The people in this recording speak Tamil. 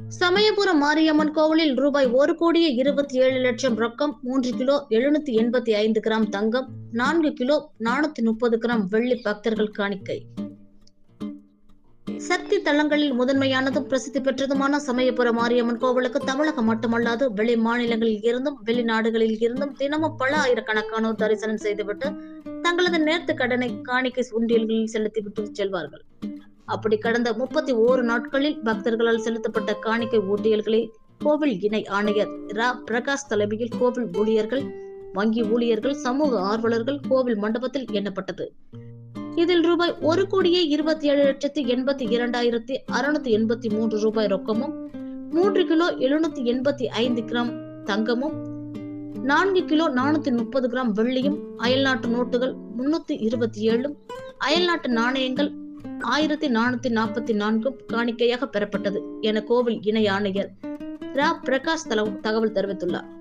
சமயபுரம் மாரியம்மன் கோவிலில் ரூபாய் 1,27,00,000 ரொக்கம், 3 கிலோ 785 கிராம் தங்கம், 4 கிலோ 430 கிராம் வெள்ளி பக்தர்கள் காணிக்கை. சக்தி தலங்களில் முதன்மையானதும் பிரசித்தி பெற்றதுமான சமயபுரம் மாரியம்மன் கோவிலுக்கு தமிழகம் மட்டுமல்லாது வெளி மாநிலங்களில் இருந்தும் வெளிநாடுகளில் இருந்தும் தினமும் பல ஆயிரக்கணக்கானோர் தரிசனம் செய்துவிட்டு தங்களது நேர்த்து கடனை காணிக்கை உண்டியல்களில் செலுத்திவிட்டு செல்வார்கள். அப்படி கடந்த 31 நாட்களில் பக்தர்களால் செலுத்தப்பட்ட காணிக்கை ஊட்டியல்களை கோவில் இணை ஆணையர் ரா பிரகாஷ் தலைமையில் கோவில் ஊழியர்கள், வங்கி ஊழியர்கள், சமூக ஆர்வலர்கள் கோவில் மண்டபத்தில் எண்ணப்பட்டது. இதில் ரூபாய் 1,77,82,683 ரூபாய் ரொக்கமும், 3 கிலோ 785 கிராம் தங்கமும், 4 கிலோ 430 கிராம் வெள்ளியும், அயல்நாட்டு நோட்டுகள் 327, அயல்நாட்டு நாணயங்கள் 1444 காணிக்கையாக பெறப்பட்டது என கோவில் இணை ஆணையர் ரா பிரகாஷ் தகவல் தெரிவித்துள்ளார்.